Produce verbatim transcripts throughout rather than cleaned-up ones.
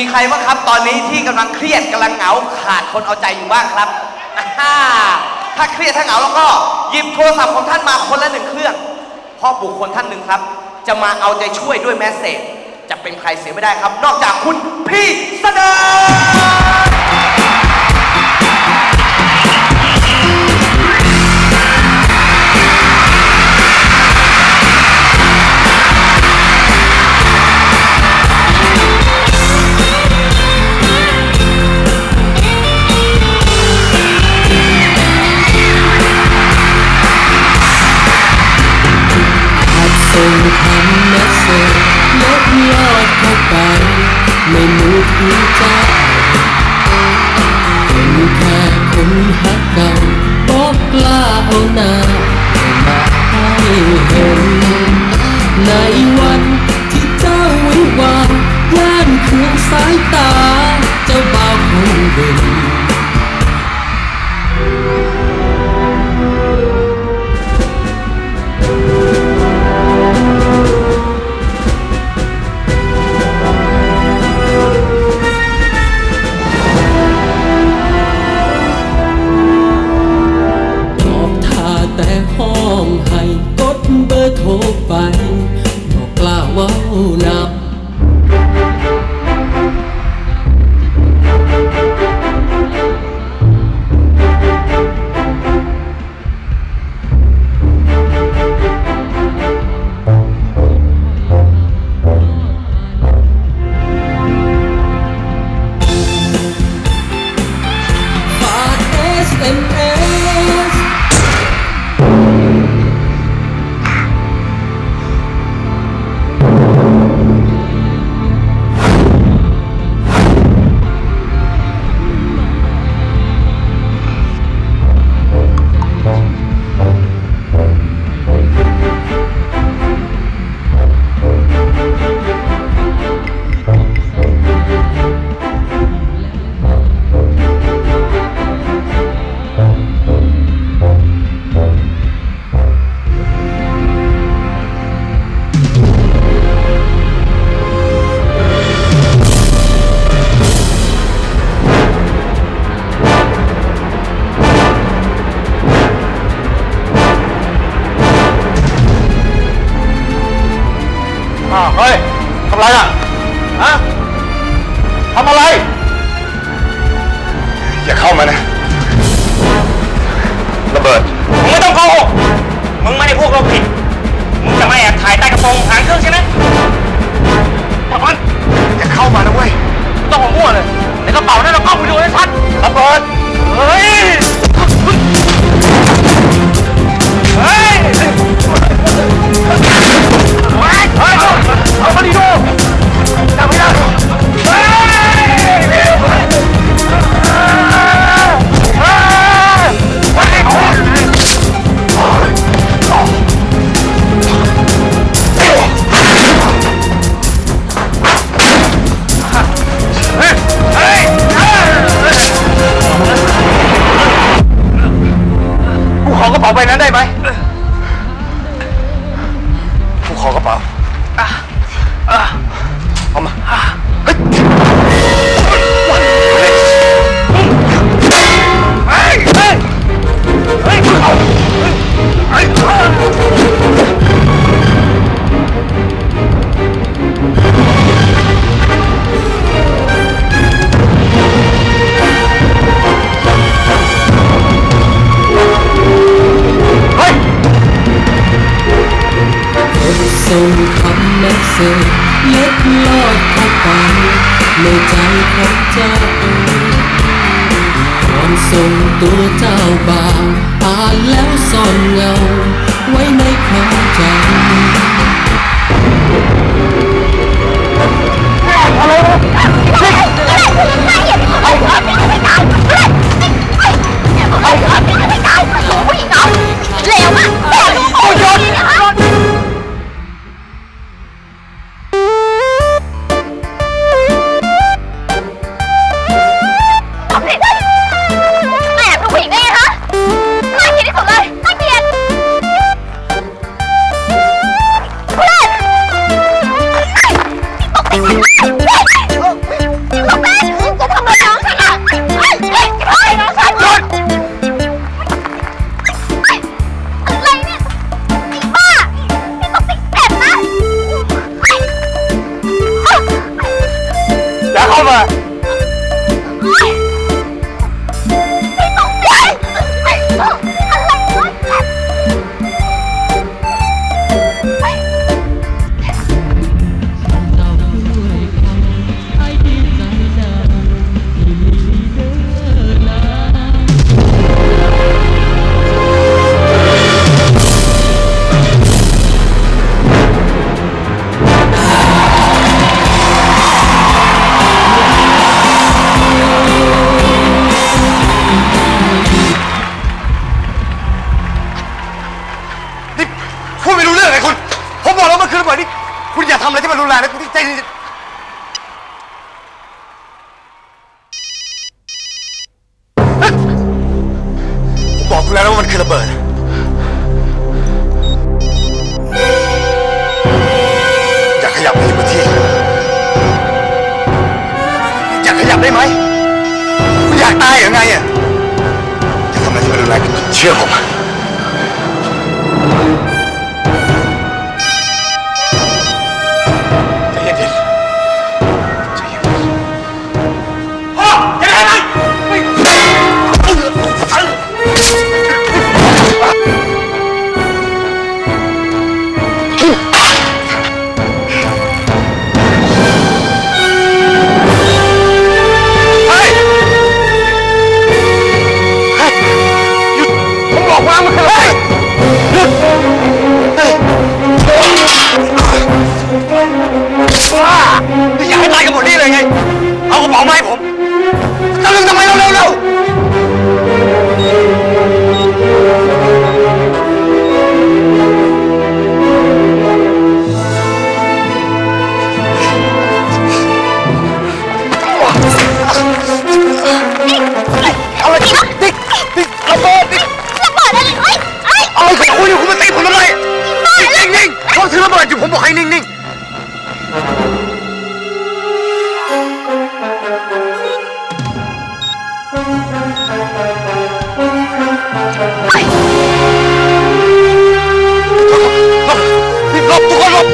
ใครบ้างครับตอนนี้ที่กำลังเครียดกำลังเหงาขาดคนเอาใจอยู่บ้างครับถ้าเครียดถ้าเหงาแล้วก็หยิบโทรศัพท์ของท่านมาคนละหนึ่งเครื่องเพราะบุคคลท่านหนึ่งครับจะมาเอาใจช่วยด้วยแมสเสจจะเป็นใครเสียไม่ได้ครับนอกจากคุณพี่เสนอส่งคำแมสเสจเล็ดลอดเข้าไปในมือถือใจเป็นแค่คนหักเก่าบอกกล้าเอาหน้ามาให้เห็นในวันที่เจ้าวิวาย่านเคืองสายตาเจ้าบ่าวคงเด่นแต่ห้องให้กดเบอร์โทรไปบอกกล้าเว้านับฝาก เอส เอ็ม เอสเฮ้ยทำอะไรอ่ะฮะทำอะไรอย่าเข้ามานะระเบิดมึงไม่ต้องโกหกมึงไม่ได้พวกเราผิดมึงจะมาแอบถ่ายใต้กระโปรงหางเครื่องใช่ไหมปอนอย่าเข้ามานะเว้ยต้องมามั่วเลยในกระเป๋านั่นเราเข้าไปดูให้ชัดระเบิดเฮ้ยเฮ้ยเฮ้ยเอามาดิดูจับไม่ได้เฮ้ยเฮ้ยเฮ้ยกูขอกระเป๋าใบนั้นได้ไหมกูขอกระเป๋าเอามาเฮ้ยเฮ้ยเฮ้ยเฮ้ยเอาเฮ้ยส่งคำแมสเสจเล็ดลอดเข้าไปในใจของเจ้าก่อนส่งตัวเจ้าบ่าวอ่านแล้วซ่อนเงาไว้ในความจำอะไรวะเอาเอาไม่ตายเอาเอาไม่ตายผู้หญิงเอาเลวมากแต่ลูกโอยนแอบดูผู้หญิงได้ไงคะน่าเกลียดที่สุดเลยน่าเกลียดอะไรที่มันรุนแรงนะกูที่ใจผมบอกคุณแล้วว่ามันคือระเบิดอยากขยับไปที่พื้นที่อยากขยับได้ไหมคุณอยากตายหรือไงอ่ะจะทำอะไรที่มันรุนแรงเชื่อผมอยากให้ตายกันหมดนี่เลยไงเอากระเป๋ามาให้ผมจะลืมทำไมเร็วเร็วเร็วเอาอะไรติ๊กติ๊กติ๊กระเบิดติ๊กระเบิดอะไรเอ้ยเอาไปคุยคุณมาตีผมทำไมนิ่งนิ่งเขาถือระเบิดอยู่ผมบอกให้นิ่งนิ่งหลบทุกคนหลบ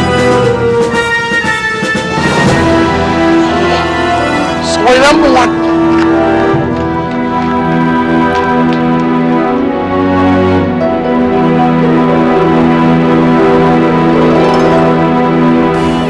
สวยแล้วหมด